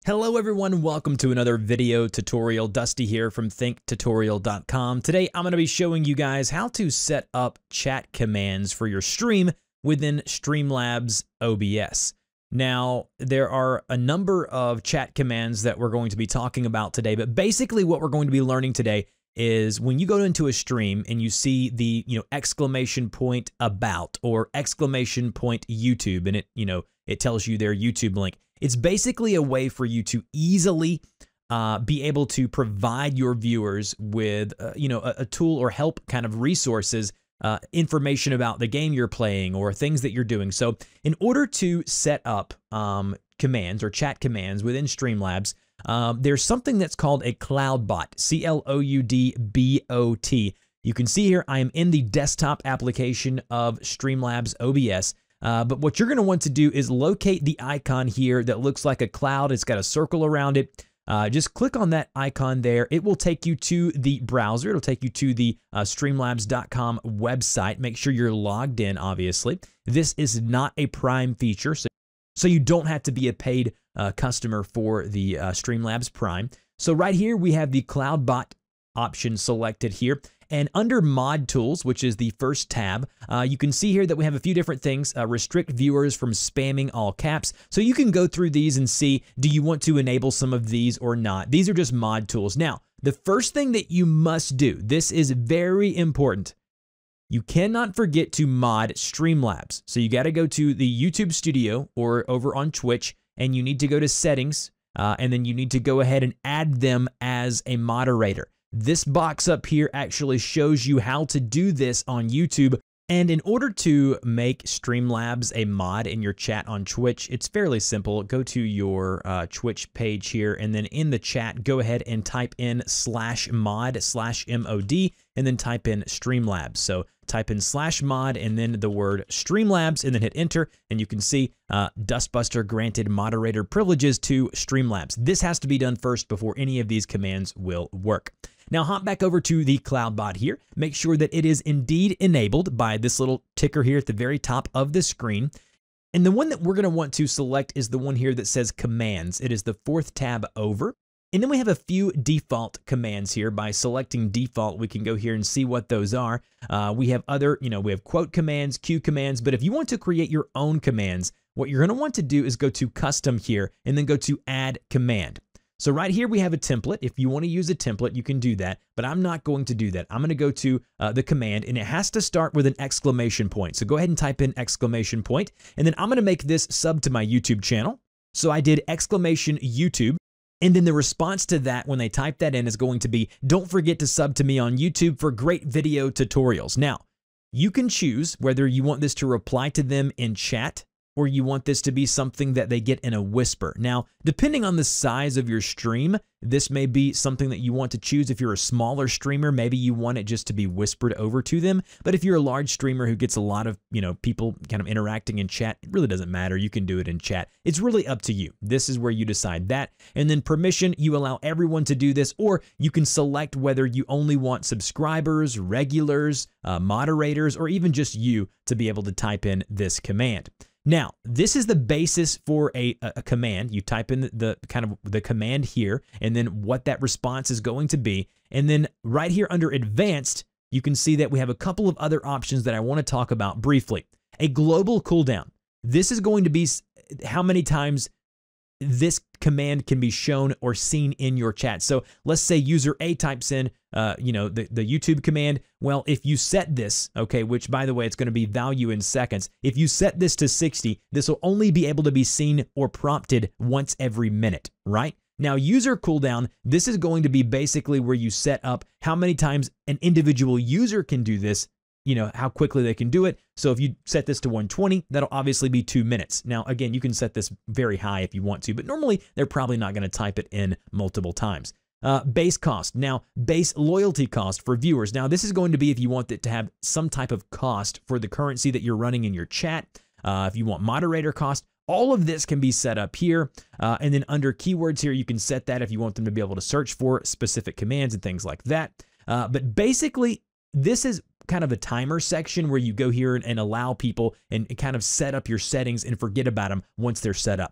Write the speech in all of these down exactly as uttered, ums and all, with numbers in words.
Hello everyone, welcome to another video tutorial. Dusty here from think tutorial dot com. Today I'm going to be showing you guys how to set up chat commands for your stream within Streamlabs O B S. Now, there are a number of chat commands that we're going to be talking about today, but basically what we're going to be learning today is when you go into a stream and you see the, you know, exclamation point about or exclamation point YouTube, and it, you know, it tells you their YouTube link. It's basically a way for you to easily uh, be able to provide your viewers with, uh, you know, a, a tool or help kind of resources, uh, information about the game you're playing or things that you're doing. So in order to set up um, commands or chat commands within Streamlabs, um, there's something that's called a Cloudbot, C L O U D B O T. You can see here I am in the desktop application of Streamlabs O B S. Uh, but what you're going to want to do is locate the icon here that looks like a cloud. It's got a circle around it. Uh, just click on that icon there. It will take you to the browser. It'll take you to the uh, streamlabs dot com website. Make sure you're logged in, obviously. This is not a Prime feature, so, so you don't have to be a paid uh, customer for the uh, Streamlabs Prime. So right here, we have the Cloudbot option selected here. And under Mod Tools, which is the first tab, uh, you can see here that we have a few different things. Uh, restrict viewers from spamming all caps. So you can go through these and see, do you want to enable some of these or not? These are just mod tools. Now, the first thing that you must do, this is very important. You cannot forget to mod Streamlabs. So you got to go to the YouTube studio or over on Twitch, and you need to go to settings, uh, and then you need to go ahead and add them as a moderator. This box up here actually shows you how to do this on YouTube. And in order to make Streamlabs a mod in your chat on Twitch, it's fairly simple. Go to your uh, Twitch page here, and then in the chat, go ahead and type in slash mod slash M O D, and then type in Streamlabs. So type in slash mod and then the word Streamlabs, and then hit enter, and you can see uh, Dustbuster granted moderator privileges to Streamlabs. This has to be done first before any of these commands will work. Now hop back over to the Cloudbot here. Make sure that it is indeed enabled by this little ticker here at the very top of the screen. And the one that we're going to want to select is the one here that says commands. It is the fourth tab over. And then we have a few default commands here. By selecting default, we can go here and see what those are. Uh, we have other, you know, we have quote commands, Q commands, but if you want to create your own commands, what you're going to want to do is go to custom here and then go to add command. So right here we have a template. If you want to use a template, you can do that, but I'm not going to do that. I'm going to go to uh, the command, and it has to start with an exclamation point. So go ahead and type in exclamation point, and then I'm going to make this sub to my YouTube channel. So I did exclamation YouTube, and then the response to that when they type that in is going to be, don't forget to sub to me on YouTube for great video tutorials. Now, you can choose whether you want this to reply to them in chat, or you want this to be something that they get in a whisper. Now, depending on the size of your stream, this may be something that you want to choose. If you're a smaller streamer, maybe you want it just to be whispered over to them. But if you're a large streamer who gets a lot of, you know, people kind of interacting in chat, it really doesn't matter. You can do it in chat. It's really up to you. This is where you decide that. And then permission, you allow everyone to do this, or you can select whether you only want subscribers, regulars, uh, moderators, or even just you to be able to type in this command. Now, this is the basis for a, a command. You type in the, the kind of the command here, and then what that response is going to be. And then right here under advanced, you can see that we have a couple of other options that I want to talk about briefly. A global cooldown. This is going to be how many times this command can be shown or seen in your chat. So let's say user A types in, uh, you know, the, the YouTube command. Well, if you set this, okay, which by the way, it's going to be value in seconds. If you set this to sixty, this will only be able to be seen or prompted once every minute, right? Now, user cooldown, this is going to be basically where you set up how many times an individual user can do this, you know, how quickly they can do it. So if you set this to one twenty, that'll obviously be two minutes. Now, again, you can set this very high if you want to, but normally they're probably not going to type it in multiple times. Uh, base cost. Now, base loyalty cost for viewers. Now, this is going to be if you want it to have some type of cost for the currency that you're running in your chat. Uh, if you want moderator cost, all of this can be set up here. Uh, and then under keywords here, you can set that if you want them to be able to search for specific commands and things like that. Uh, but basically, this is kind of a timer section where you go here and, and allow people and kind of set up your settings and forget about them once they're set up.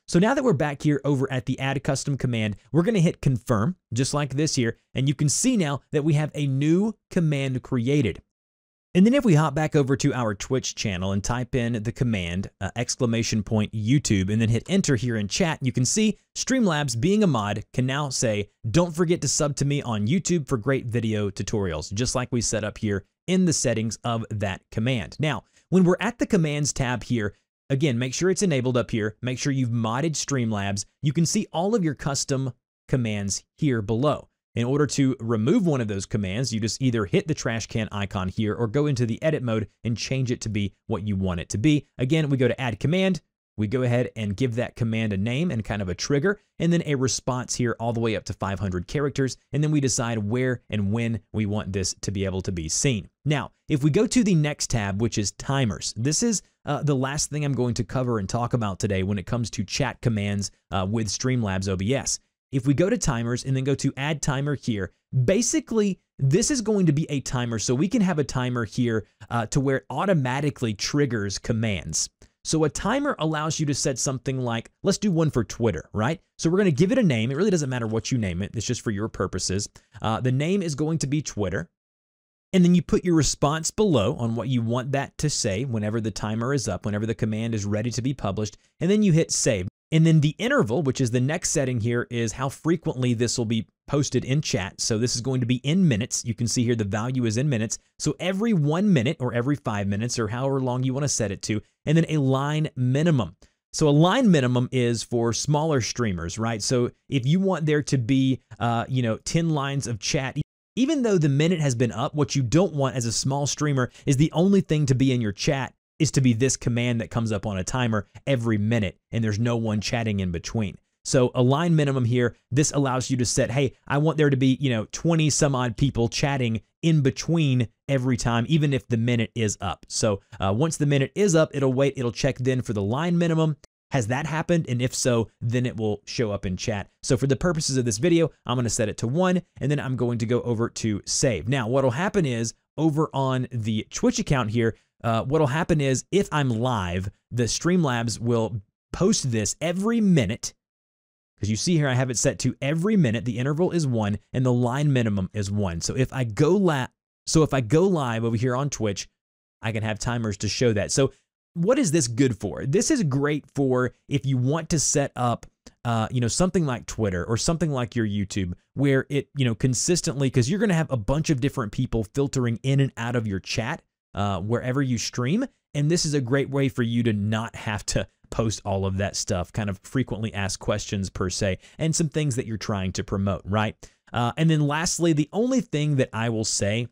So now that we're back here over at the add custom command, we're going to hit confirm just like this here. And you can see now that we have a new command created. And then if we hop back over to our Twitch channel and type in the command uh, exclamation point YouTube and then hit enter here in chat, you can see Streamlabs, being a mod, can now say, don't forget to sub to me on YouTube for great video tutorials, just like we set up here in the settings of that command. Now, when we're at the commands tab here, again, make sure it's enabled up here. Make sure you've modded Streamlabs. You can see all of your custom commands here below. In order to remove one of those commands, you just either hit the trash can icon here or go into the edit mode and change it to be what you want it to be. Again, we go to add command. We go ahead and give that command a name and kind of a trigger, and then a response here all the way up to five hundred characters. And then we decide where and when we want this to be able to be seen. Now, if we go to the next tab, which is timers, this is uh, the last thing I'm going to cover and talk about today when it comes to chat commands uh, with Streamlabs O B S. If we go to timers and then go to add timer here, basically this is going to be a timer. So we can have a timer here uh, to where it automatically triggers commands. So a timer allows you to set something like, let's do one for Twitter, right? So we're going to give it a name. It really doesn't matter what you name it. It's just for your purposes. Uh, the name is going to be Twitter. And then you put your response below on what you want that to say whenever the timer is up, whenever the command is ready to be published, and then you hit save. And then the interval, which is the next setting here, is how frequently this will be posted in chat. So this is going to be in minutes. You can see here the value is in minutes. So every one minute or every five minutes or however long you want to set it to, and then a line minimum. So a line minimum is for smaller streamers, right? So if you want there to be, uh, you know, ten lines of chat, even though the minute has been up, what you don't want as a small streamer is the only thing to be in your chat is to be this command that comes up on a timer every minute, and there's no one chatting in between. So a line minimum here, this allows you to set, hey, I want there to be, you know, twenty some odd people chatting in between every time, even if the minute is up. So uh, once the minute is up, it'll wait, it'll check then for the line minimum. Has that happened? And if so, then it will show up in chat. So for the purposes of this video, I'm going to set it to one, and then I'm going to go over to save. Now, what'll happen is over on the Twitch account here, uh, what'll happen is if I'm live, the Streamlabs will post this every minute, because you see here I have it set to every minute. The interval is one, and the line minimum is one. So if I go la so if I go live over here on Twitch, I can have timers to show that. So what is this good for? This is great for if you want to set up, uh, you know, something like Twitter or something like your YouTube, where it, you know, consistently, because you're going to have a bunch of different people filtering in and out of your chat uh, wherever you stream. And this is a great way for you to not have to post all of that stuff, kind of frequently asked questions per se, and some things that you're trying to promote, right? Uh, and then lastly, the only thing that I will say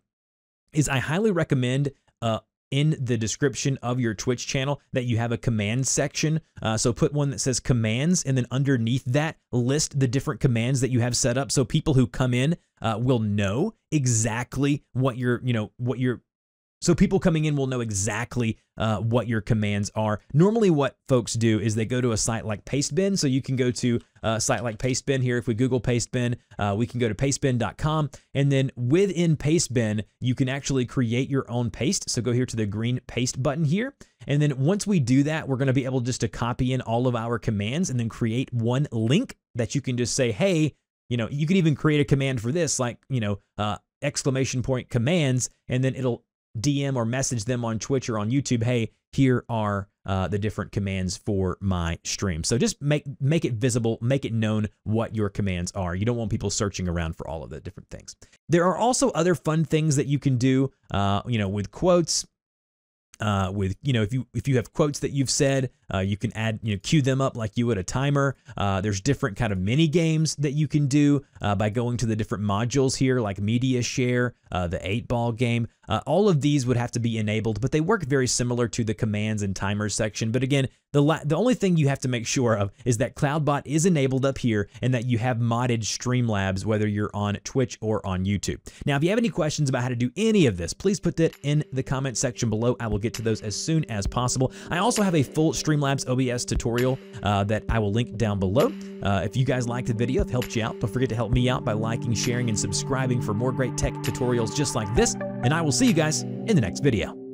is I highly recommend uh, in the description of your Twitch channel that you have a command section. Uh, so put one that says commands, and then underneath that list the different commands that you have set up, so people who come in uh, will know exactly what you're, you know, what you're, so people coming in will know exactly uh, what your commands are. Normally what folks do is they go to a site like Pastebin. So you can go to a site like Pastebin here. If we Google Pastebin, uh, we can go to pastebin dot com. And then within Pastebin, you can actually create your own paste. So go here to the green paste button here. And then once we do that, we're going to be able just to copy in all of our commands and then create one link that you can just say, hey, you know, you could even create a command for this, like, you know, uh, exclamation point commands, and then it'll D M or message them on Twitch or on YouTube, hey, here are uh, the different commands for my stream. So just make make it visible, make it known what your commands are. You don't want people searching around for all of the different things. There are also other fun things that you can do, uh, you know, with quotes. Uh, with, you know, if you if you have quotes that you've said, uh, you can add, you know, cue them up like you would a timer. Uh, there's different kind of mini games that you can do uh, by going to the different modules here, like media share, uh, the eight ball game. Uh, all of these would have to be enabled, but they work very similar to the commands and timers section. But again, the la the only thing you have to make sure of is that Cloudbot is enabled up here and that you have modded Streamlabs, whether you're on Twitch or on YouTube. Now, if you have any questions about how to do any of this, please put that in the comment section below. I will get to those as soon as possible. I also have a full Streamlabs O B S tutorial uh, that I will link down below. Uh, if you guys liked the video, if it helped you out, don't forget to help me out by liking, sharing, and subscribing for more great tech tutorials just like this. And I will see you guys in the next video.